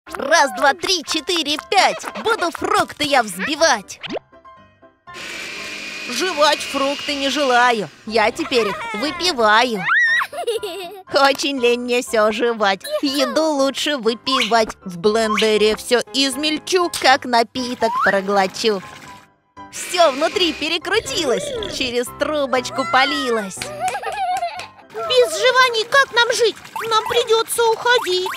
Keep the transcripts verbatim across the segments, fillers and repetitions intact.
Раз, два, три, четыре, пять. Буду фрукты я взбивать. Жевать фрукты не желаю. Я теперь их выпиваю. Очень лень мне все жевать. Еду лучше выпивать. В блендере все измельчу, как напиток проглочу. Все внутри перекрутилось, через трубочку полилось. Без жеваний как нам жить? Нам придется уходить.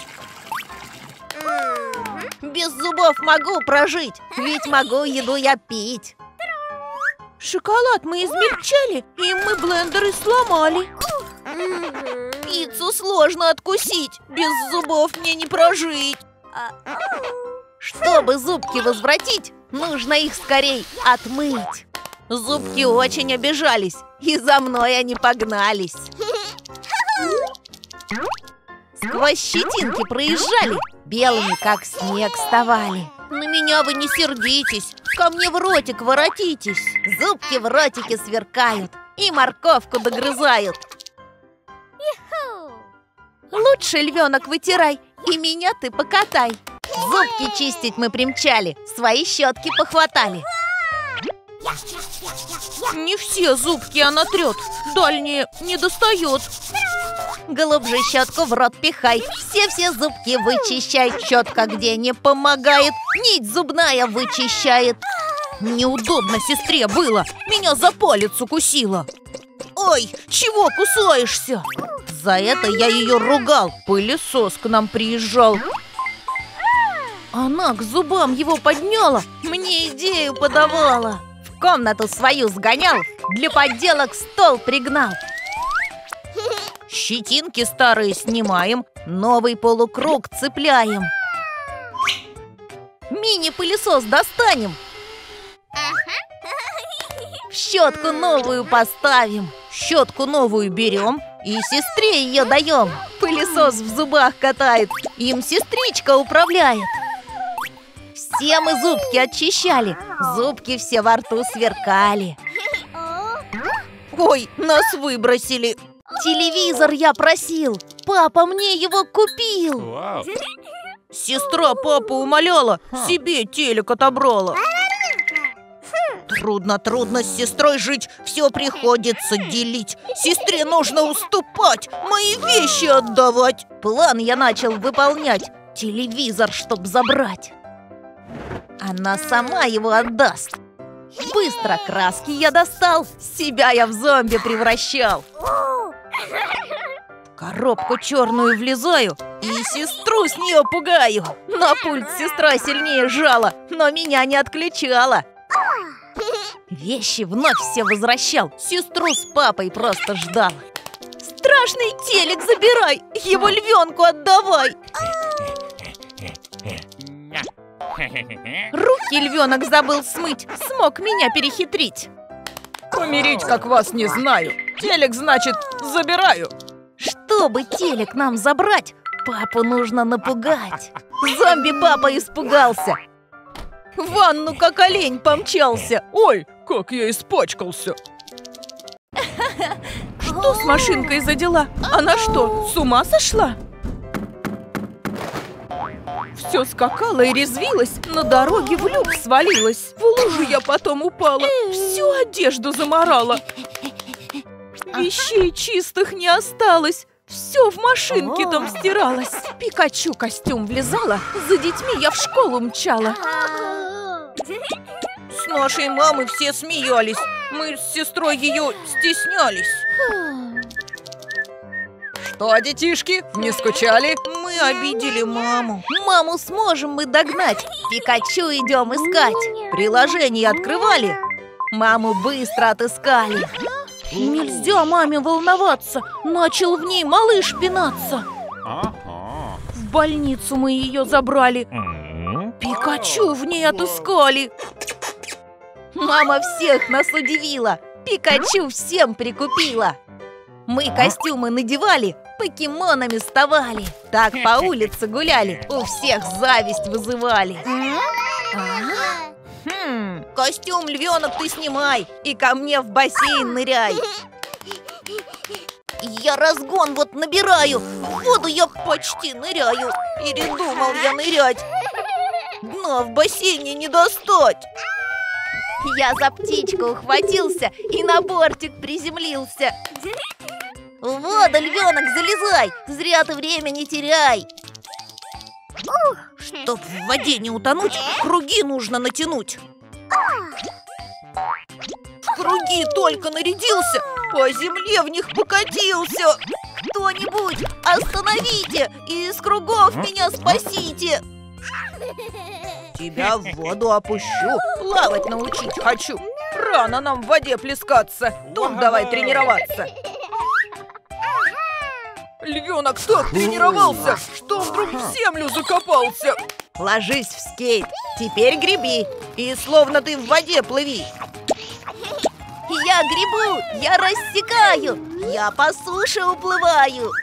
Без зубов могу прожить, ведь могу еду я пить. Шоколад мы измельчали, и мы блендеры сломали. Пиццу сложно откусить, без зубов мне не прожить. Чтобы зубки возвратить, нужно их скорей отмыть. Зубки очень обижались, и за мной они погнались. Сквозь щетинки проезжали, белыми как снег вставали. На меня вы не сердитесь, ко мне в ротик воротитесь. Зубки в ротике сверкают и морковку догрызают. Лучше, львенок, вытирай, и меня ты покатай. Зубки чистить мы примчали, свои щетки похватали. Не все зубки она трет, дальние не достает. Глубже щетку в рот пихай, все-все зубки вычищай. Щетка где не помогает, нить зубная вычищает. Неудобно сестре было, меня за палец укусила. Ой, чего кусаешься? За это я ее ругал, пылесос к нам приезжал. Она к зубам его подняла, мне идею подавала. В комнату свою сгонял, для подделок стол пригнал. Щетинки старые снимаем, новый полукруг цепляем. Мини-пылесос достанем, в щетку новую поставим. Щетку новую берем и сестре ее даем. Пылесос в зубах катает, им сестричка управляет. Все мы зубки очищали, зубки все во рту сверкали. Ой, нас выбросили. Телевизор я просил, папа мне его купил. Вау. Сестра папу умоляла, себе телек отобрала. Трудно, трудно с сестрой жить, все приходится делить. Сестре нужно уступать, мои вещи отдавать. План я начал выполнять, телевизор чтоб забрать. Она сама его отдаст. Быстро краски я достал, себя я в зомби превращал. В коробку черную влезаю и сестру с нее пугаю. На пульт сестра сильнее жала, но меня не отключала. Вещи вновь все возвращал, сестру с папой просто ждал. Страшный телек забирай, его львенку отдавай. Руки львенок забыл смыть, смог меня перехитрить. Помирить, как вас, не знаю. Телек, значит, забираю. Чтобы телек нам забрать, папу нужно напугать. Зомби-папа испугался, в ванну как олень помчался. Ой, как я испачкался. Что с машинкой за дела? Она что, с ума сошла? Все скакала и резвилась, на дороге в люк свалилась. В лужу я потом упала, всю одежду заморала. Вещей чистых не осталось, все в машинке там стиралось. Пикачу костюм влезала, за детьми я в школу мчала. С нашей мамой все смеялись, мы с сестрой ее стеснялись. Что, детишки, не скучали? Мы обидели маму. Маму сможем мы догнать, Пикачу идем искать. Приложение открывали, маму быстро отыскали. Нельзя маме волноваться, начал в ней малыш пинаться. Ага. В больницу мы ее забрали, М. Пикачу в ней отыскали. Мама всех нас удивила, Пикачу всем прикупила. Мы костюмы надевали, покемонами вставали. Так по улице гуляли, у всех зависть вызывали. Хм, костюм, львенок, ты снимай и ко мне в бассейн ныряй. Я разгон вот набираю, в воду я почти ныряю. Передумал я нырять. Дна в бассейне не достать. Я за птичку ухватился и на бортик приземлился. В воду, львенок, залезай, зря ты время не теряй. Чтоб в воде не утонуть, круги нужно натянуть. В круги только нарядился, по земле в них покатился. Кто-нибудь остановите и из кругов меня спасите. Тебя в воду опущу, плавать научить хочу. Рано нам в воде плескаться, тут давай тренироваться. Львенок так тренировался, что вдруг в землю закопался. Ложись в скейт, теперь греби, и словно ты в воде плыви. Я гребу, я рассекаю, я по суше уплываю.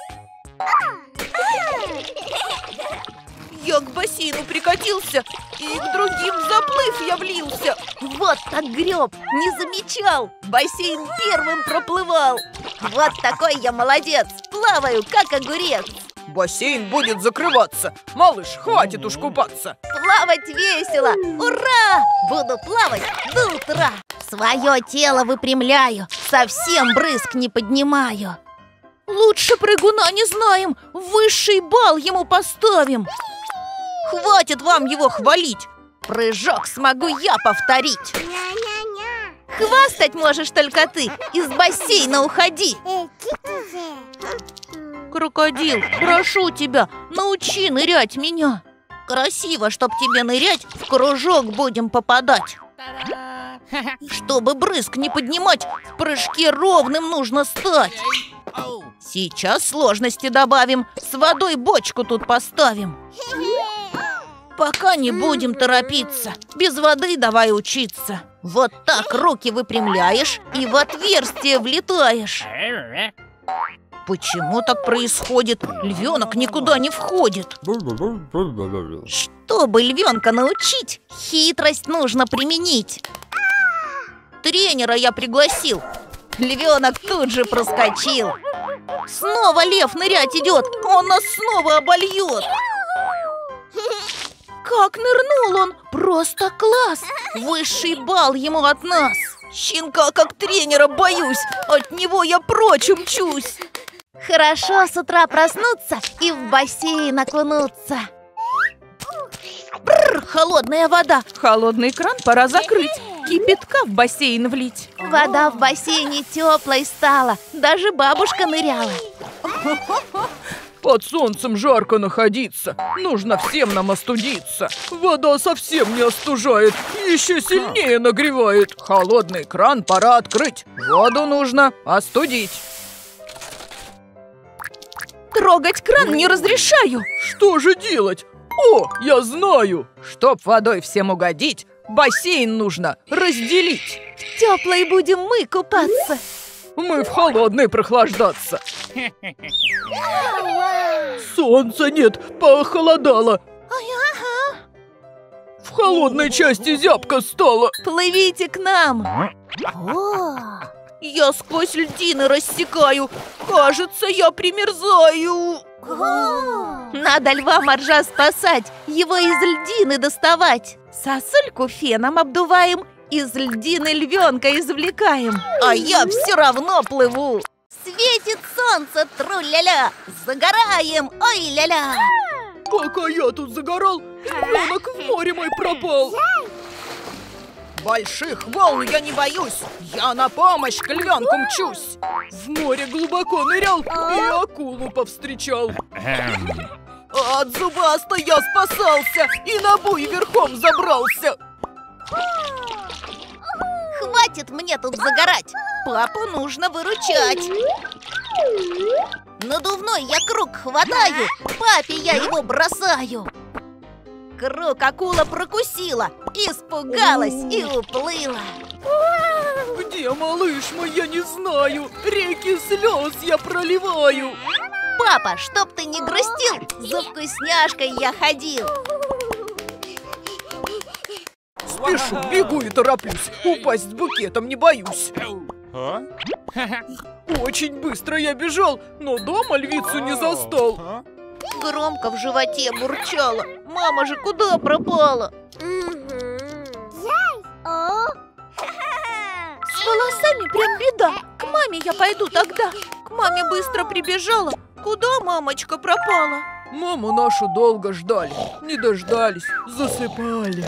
Я к бассейну прикатился, и к другим заплыв я влился. Вот так греб, не замечал, бассейн первым проплывал. Вот такой я молодец, плаваю как огурец. Бассейн будет закрываться, малыш, хватит уж купаться. Плавать весело, ура! Буду плавать до утра. Свое тело выпрямляю, совсем брызг не поднимаю. Лучше прыгуна не знаем, высший балл ему поставим. Хватит вам его хвалить, прыжок смогу я повторить. Хвастать можешь только ты, из бассейна уходи. Крокодил, прошу тебя, научи нырять меня. Красиво, чтоб тебе нырять, в кружок будем попадать. Чтобы брызг не поднимать, в прыжке ровным нужно стать. Сейчас сложности добавим, с водой бочку тут поставим. Пока не будем торопиться, без воды давай учиться. Вот так руки выпрямляешь и в отверстие влетаешь. Почему так происходит? Львенок никуда не входит. Чтобы львенка научить, хитрость нужно применить. Тренера я пригласил. Львенок тут же проскочил. Снова лев нырять идет, он нас снова обольет. Как нырнул он, просто класс. Высший балл ему от нас. Щенка как тренера боюсь, от него я прочь умчусь. Хорошо с утра проснуться и в бассейн окунуться. Бррр, холодная вода. Холодный кран пора закрыть, кипятка в бассейн влить. Вода в бассейне теплой стала, даже бабушка ныряла. Под солнцем жарко находиться, нужно всем нам остудиться. Вода совсем не остужает, еще сильнее нагревает. Холодный кран пора открыть, воду нужно остудить. Трогать кран не разрешаю. Что же делать? О, я знаю! Чтоб водой всем угодить, бассейн нужно разделить. В теплой будем мы купаться. Мы в холодной прохлаждаться. Солнца нет, похолодало. Ага. В холодной части зябко стало. Плывите к нам. О, я сквозь льдины рассекаю. Кажется, я примерзаю. Надо льва моржа спасать, его из льдины доставать. Сосульку феном обдуваем, из льдины львенка извлекаем. А я все равно плыву. Светит солнце, тру-ля-ля, загораем, ой-ля-ля. Пока я тут загорал, львенок в море мой пропал. Больших волн я не боюсь, я на помощь к львенку мчусь. В море глубоко нырял и акулу повстречал. От зубаста я спасался и на буй верхом забрался. Хватит мне тут загорать, папу нужно выручать. Надувной я круг хватаю, папе я его бросаю. Круг акула прокусила, испугалась и уплыла. Где малыш мой, я не знаю, реки слез я проливаю. Папа, чтоб ты не грустил, за вкусняшкой я ходил. Спешу, бегу и тороплюсь, упасть с букетом не боюсь. Huh? Очень быстро я бежал, но дома львицу не застал. А? Громко в животе бурчало. Мама же куда пропала? С волосами прям беда. К маме я пойду тогда. К маме быстро прибежала. Куда мамочка пропала? Маму нашу долго ждали, не дождались, засыпали.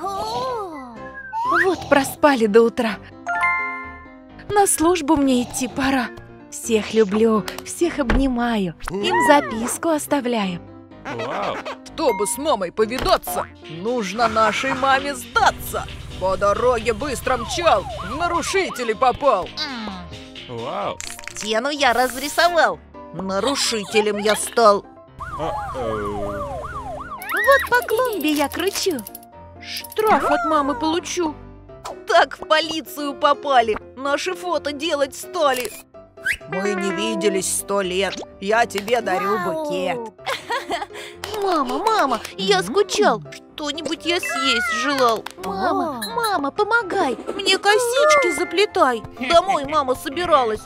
Вот проспали до утра. На службу мне идти пора. Всех люблю, всех обнимаю, им записку оставляю. Вау. Чтобы с мамой повидаться, нужно нашей маме сдаться. По дороге быстро мчал, в нарушители попал. Вау. Стену я разрисовал. Нарушителем я стал. Uh-oh. Вот по клумбе я кручу. Штраф от мамы получу. Так в полицию попали. Наши фото делать стали. Мы не виделись сто лет, я тебе дарю букет. Мама, мама, я скучал. Что-нибудь я съесть желал. Мама, мама, помогай. Мне косички заплетай. Домой мама собиралась.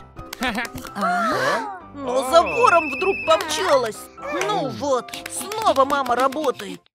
Но за вором вдруг помчалась. Ну вот, снова мама работает.